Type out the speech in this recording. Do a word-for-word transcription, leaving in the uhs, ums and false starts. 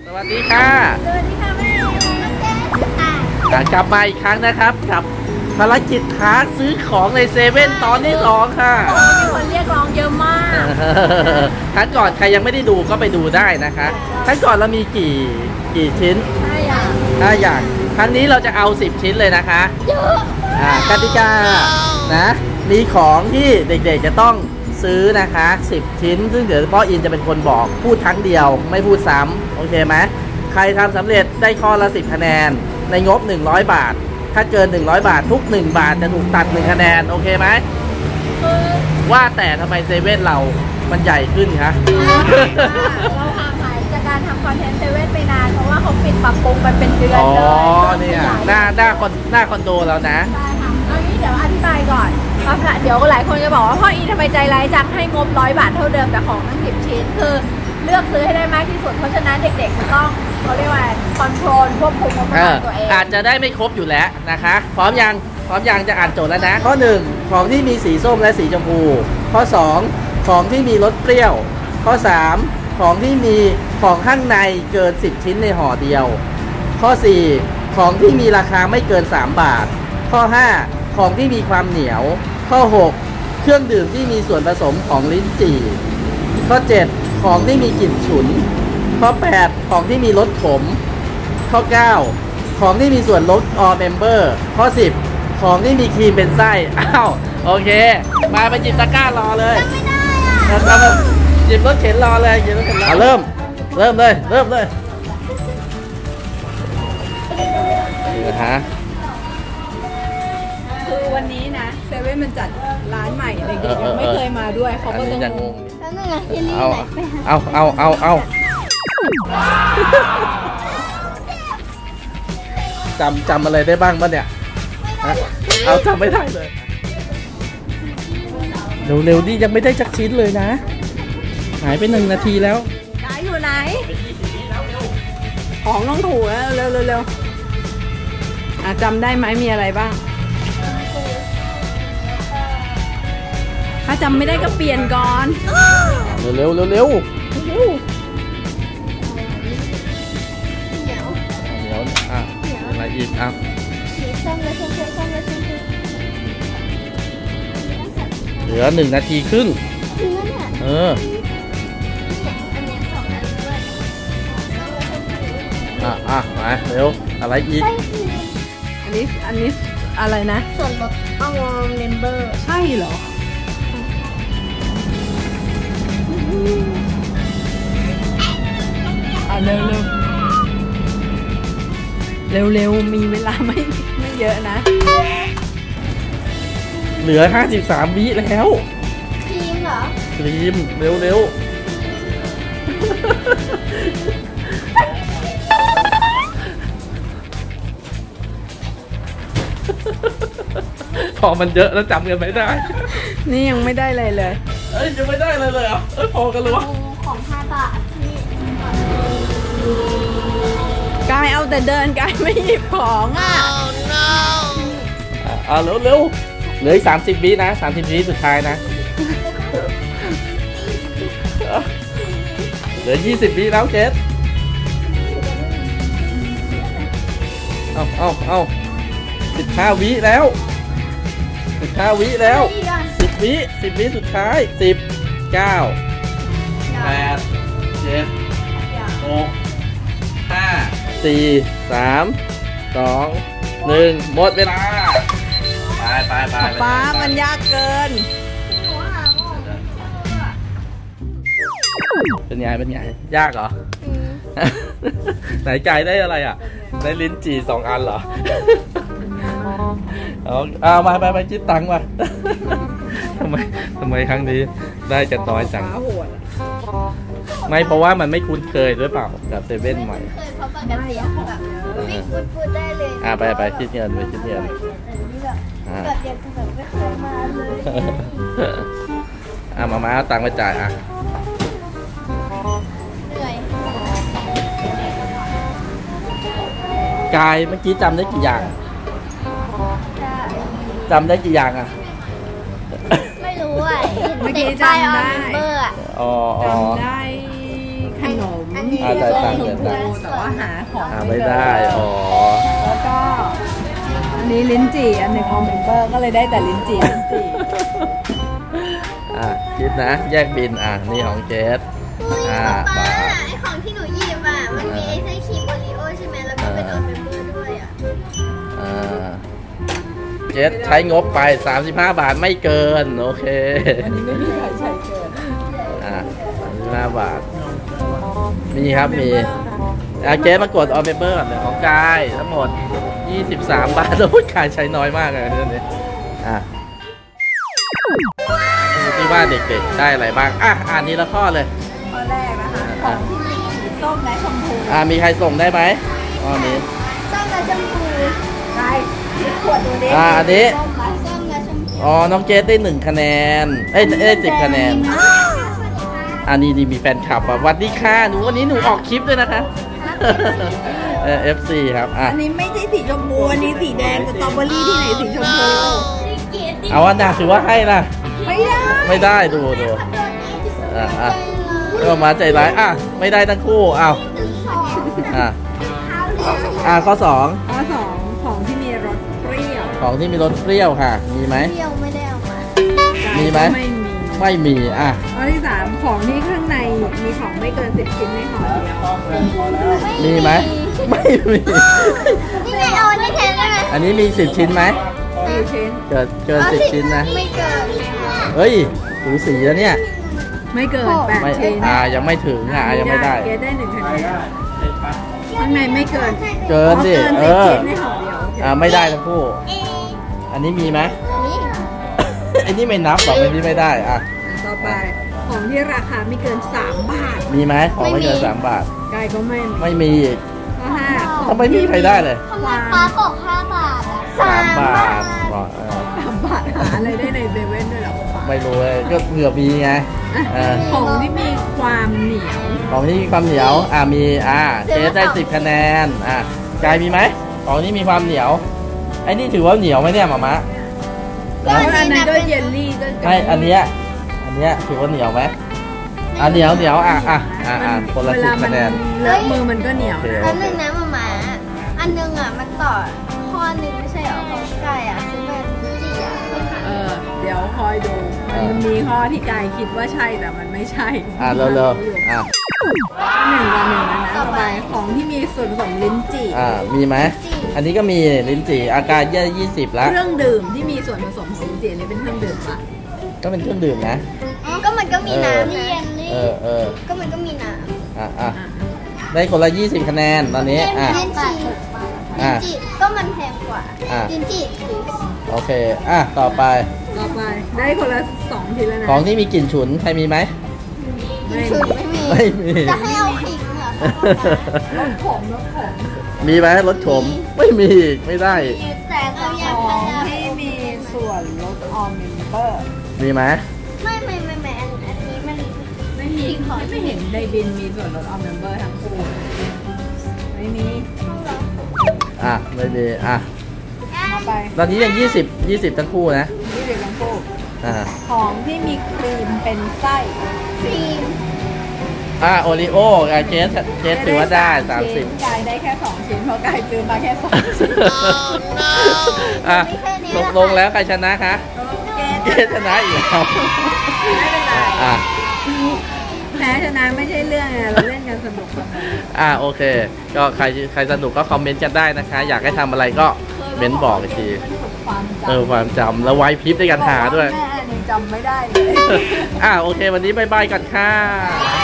สวัสดีค่ะสวัสดีค่ะแม่กลับมาอีกครั้งนะครับกับภารกิจท้าซื้อของในเซเว่นตอนที่สองค่ะมีคนเรียกร้องเยอะมากครั้งก่อนใครยังไม่ได้ดูก็ไปดูได้นะคะครั้งก่อนเรามีกี่กี่ชิ้นห้าอย่างห้าอย่างครั้งนี้เราจะเอาสิบชิ้นเลยนะคะเยอะอ่ากติกานะมีของที่เด็กๆจะต้องซื้อนะคะสิบชิ้นซึ่งเดี๋ยวพ่ออินจะเป็นคนบอกพูดครั้งเดียวไม่พูดซ้ำโอเคไหมใครทำสำเร็จได้ข้อละสิบคะแนนในงบหนึ่งร้อยบาทถ้าเกินหนึ่งร้อยบาททุกหนึ่งบาทจะถูกตัดหนึ่งคะแนนโอเคไหมว่าแต่ทำไมเซเว่นเรามันใหญ่ขึ้นคะเราห่างหายจากการทำคอนเทนต์เซเว่นไปนานเพราะว่าเขาปิดปรับปรุงไปเป็นเดือนเลยอ๋อเนี่ยหน้าหน้าคอนหน้าคอนโดแล้วนะใช่ค่ะเอางี้เดี๋ยวอธิบายก่อนเดี๋ยวหลายคนจะบอกว่าพ่ออีทำไมใจร้ายจังให้งบร้อยบาทเท่าเดิมแต่ของทั้งสิบชิ้นคือเลือกซื้อให้ได้มากที่สุดเพราะฉะนั้นเด็กๆจะต้องเขาเรียกว่าคอนโทรลควบคุมตัวเองอาจจะได้ไม่ครบอยู่แล้วนะคะพร้อมยังพร้อมยังจะอ่านโจทย์แล้วนะข้อหนึ่งของที่มีสีส้มและสีชมพูข้อสองของที่มีรสเปรี้ยวข้อสามของที่มีของข้างในเกินสิบชิ้นในห่อเดียวข้อสี่ของที่มีราคาไม่เกินสามบาทข้อห้าของที่มีความเหนียวข้อหกเครื่องดื่มที่มีส่วนผสมของลิ้นจี่ข้อเจ็ดของที่มีกลิ่นฉุนข้อแปดของที่มีรสขมข้อเก้าของที่มีส่วนลด all member ข้อสิบของที่มีครีมเป็นไส้อ้าวโอเคมาไปจิบตะกร้ารอเลยไม่ได้อ่ะจิบรถเข็นรอเลยจิบรถเข็นรอเริ่มเริ่มเลยเริ่มเลยนี่นะฮะคือวันนี้นะเซเว่นมันจัดร้านใหม่เด็กๆยังไม่เคยมาด้วยเขาก็ต้องงงแล้วนั่นไงที่รีบไหนไปเอาเอาเอาเอาจำจำอะไรได้บ้างป่ะเนี่ยเอาจำไม่ได้เลยเร็วๆนี่ยังไม่ได้จักชิ้นเลยนะหายไปหนึ่งนาทีแล้วไหนอยู่ไหนของต้องถูกแล้วเร็วเร็วอ่ะจำได้ไหมมีอะไรบ้างถ้าจำไม่ได้ก็เปลี่ยนก่อนเร็วเร็วเร็วเร็วเหนียวเหนียวอ่ะอะไรอีกอ่ะเหลือหนึ่งนาทีครึ่งเอออ่ะอ่ะมาเร็วอะไรอีกอันนี้อันนี้อะไรนะส่วนลดออมเมมเบอร์ใช่เหรออ่ะเร็วเร็วเร็วเร็วมีเวลาไม่ไม่เยอะนะเหลือห้าสิบสามวิแล้วครีมเหรอครีมเร็วเร็วพอมันเยอะแล้วจำกันไม่ได้นี่ยังไม่ได้เลยเลยเอ้ยยังไม่ได้เลยเลยเหรอเอ้ยพอกันเลยวะของห้าบาทนี่กายเอาแต่เดินกายไม่หยิบของอ่ะ oh, no อ่าเร็วเร็วเหลืออีกสามสิบวินะสามสิบวิสุดท้ายนะเหลือยี่สิบวิแล้วเจสเอาเอาเอาสิบห้าวิแล้วสิบห้าวิแล้วสิบวิสิบวิสุดท้ายสิบเก้าแปดเจ็ดหกห้าสี่สามสองหนึ่งหมดเวลาไปไปไปป้ามันยากเกินเป็นไงเป็นไงยากเหรอไหนไก่ได้อะไรอ่ะได้ลิ้นจี่สองอันเหรอเอาเอามาไปไปคิดตังค์มาทำไมทำไมครั้งนี้ได้จะน้อยจังไม่เพราะว่ามันไม่คุ้นเคยด้วยเปล่ากับเซเว่นใหม่เคยเพราะปกติแบบวิ่งพูดได้เลยอ่าไปไปคิดเงินไปคิดเงินอ่าแบบอยากจะแบบไม่เคยมาเลยอ่ามามาเอาตังค์ไปจ่ายอ่ะเหนื่อยกายเมื่อกี้จำได้กี่อย่างจำได้กี่อย่างอ่ะไม่รู้อ่ะเมื่อกี้จำได้อ๋อจำได้ขนมอันมีอ่าจ่ายส้ตัมงค์ชจ่ายมตังพูค์แต่ว่าหาของอ่าไม่ได้ อ๋อแล้วก็อันนี้ลิ้นจี่อันหนึ่งของเมมเบอร์ก็เลยได้แต่ลิ้นจี่ลิ้นจี่อ่ะคิดนะ แยกบิน อ่ะ นี่ของเจสอุ้ยอ่าป๊าบาทไอของที่หนูหยิบอ่ะมันมีไอไส้ครีมโอรีโอใช่ไหมแล้วก็เป็นออเมมเบอร์ด้วยอ่ะอ่าเจสใช้งบไป สามสิบห้า บาทไม่เกิน โอเคอันนี้ไม่มีใครใช้เกินอ่ะสามสิบห้า บาท มีครับมีอาเจสมากดออเมมเบอร์ก่อนเลยของกายทั้งหมด ยี่สิบสาม บาทแล้วกายใช้น้อยมากเลยเรื่องนี้อ่ะดูที่ว่าเด็กๆได้อะไรบ้าง อ่ะ อ่านทีละข้อเลยข้อแรกนะคะของที่มีสีส้มและชมพูอ่ะ มีใครส่งได้ไหมข้อนี้ส้มและชมพูใช่ขวดดูดิอ่าอันนี้ส้มไหมส้มและชมพูอ๋อ น้องเจสได้หนึ่งคะแนน เอ้ยได้สิบคะแนน อันนี้ดีมีแฟนคลับอ่ะสวัสดีค่ะหนูวันนี้หนูออกคลิปด้วยนะคะ เออ เอฟ ซี ครับ อ่ะอันนี้ไม่ใช่สีชมพูอันนี้สีแดงสตรอเบอรี่ที่ไหนสีชมพูเอาอันน่ะถือว่าให้นะไม่ได้ไม่ได้ดูดูอ่ะอ่ะก็มาใจร้าย อ่ะ ไม่ได้ทั้งคู่อ้าวอ่ะ อ่ะข้อสองข้อสองของที่มีรสเปรี้ยวของที่มีรสเปรี้ยวค่ะ มีไหมเปรี้ยวไม่ได้เอามามีไหมไม่มีไม่มี อ่ะข้อที่สามของที่ข้างในมีของไม่เกินสิบชิ้นในห่อเดียวมีไหม ไม่มีนี่ไงเอาอันนี้แทนได้ไหมอันนี้มีสิบชิ้นไหมกี่ชิ้นเกินเกินสิบชิ้นนะไม่เกินเฮ้ยสูสีแล้วเนี่ยไม่เกินแปดไม่ชิ้นอ่ายังไม่ถึงอ่ะยังไม่ได้เกรดได้หนึ่งคะแนนข้างในไม่เกินเกินดิอ๋อเอเกินสิบอชิ้นในห่อเดียวโอเคอ่าไม่ได้ทั้งคู่เออันนี้มีไหมนี่อันนี้ไม่นับหรอกอันนี้ไม่ได้อ่ะอันต่อไปของที่ราคาไม่เกินสามบาทมีไหมของไม่เกินสามบาทกายก็ไม่มีไม่มีอีกข้อห้าทำไมไม่มีใครได้เลยทำไมป้าบอกห้าบาทอ่ะสามบาทบอกเออสามบาทหาอะไรได้ในเซเว่นด้วยเหรอป๊าไม่รู้เลยก็เผื่อมีไงเออของที่มีความเหนียวของที่มีความเหนียวอ่ามีอ่าเจสได้สิบคะแนนอ่ากายมีไหมของที่มีความเหนียวไอ้นี่ถือว่าเหนียวไหมเนี่ยหมามะแล้วอันนั้นก็เยลลี่ก็ไม่อันเนี้ยอันเนี้ยถือว่าเหนียวไหมอ่ะเหนียวเหนียวอ่ะอ่ะอ่ะอ่ะคนละสิบคะแนนเลอะมือมันก็เหนียวโอเคนะแล้วหนึ่งนะมาม่าอันหนึงอ่ะมันต่อข้อหนึ่งไม่ใช่เหรอของไก่อ่ะซื้อมาจีอ่ะเออเดี๋ยวคอยดูมันมีข้อที่กายคิดว่าใช่แต่มันไม่ใช่อ่ะเร็วๆอ่ะหนึ่งต่อหนึ่งนะนะต่อไปของที่มีส่วนผสมลิ้นจี่อ่ามีไหมอันนี้ก็มีลิ้นจี่อาการเยอะยี่สิบแล้วเครื่องดื่มที่มีส่วนผสมของลิ้นจี่นี่เป็นเครื่องดื่มปะก็เป็นเครื่องดื่มนะอ๋อก็มันก็มีน้ำเออนะเออเออก็มันก็มีน้อ่ะอ่ะอ่ะได้คนละยี่สิบคะแนนตอนำนี้อ่ะลิ้นจี่อ่ะลิ้นจี่ก็มันแพงกว่าอ่ะลิ้นจี่โอเคอ่ะต่อไปต่อไปได้คนละสองทีแล้วนะของที่มีกลิ่นฉุนใครมีไหมไม่ฉุนไม่มีไม่มีจะให้เอาขิงเหรอรสผมรสผมมีไหมรสขมไม่มีอีกไม่ได้แต่เอาขยาอพาง ราที่มีส่วนลดออมเมมเบอร์มีไหมไม่ไม่ไม่ไม่อันอันนี้มันไม่มีไม่เห็นในบินมีส่วนลดออมเมมเบอร์ทั้งคู่ไม่มีอ่ะไม่มีอ่ะต่อไปตอนนี้ยังยี่สิบยี่สิบทั้งคู่นะนี่เด็กทั้งคู่อ่าของที่มีครีมเป็นไส้ครีมอ่ะโอริโออ่ะเจสเจสถือว่าได้สามสิบกายได้แค่สองชิ้นเพราะกายซื้อมาแค่สองชิ้นอ่ะตกลงแล้วใครชนะคะเจสชนะอีกแล้วไม่เป็นไรอ่ะแพ้ชนะไม่ใช่เรื่องไงเราเล่นกันสนุกสนุกอ่ะโอเค ก็ใครใครสนุกก็คอมเมนต์กันได้นะคะ อยากให้ทำอะไรก็เม้นบอกอีกทีความจำเออความจำแล้วไว้พริบในการหาด้วยแม่ยังจำไม่ได้เลยอ่ะโอเค วันนี้บายบายกันค่ะ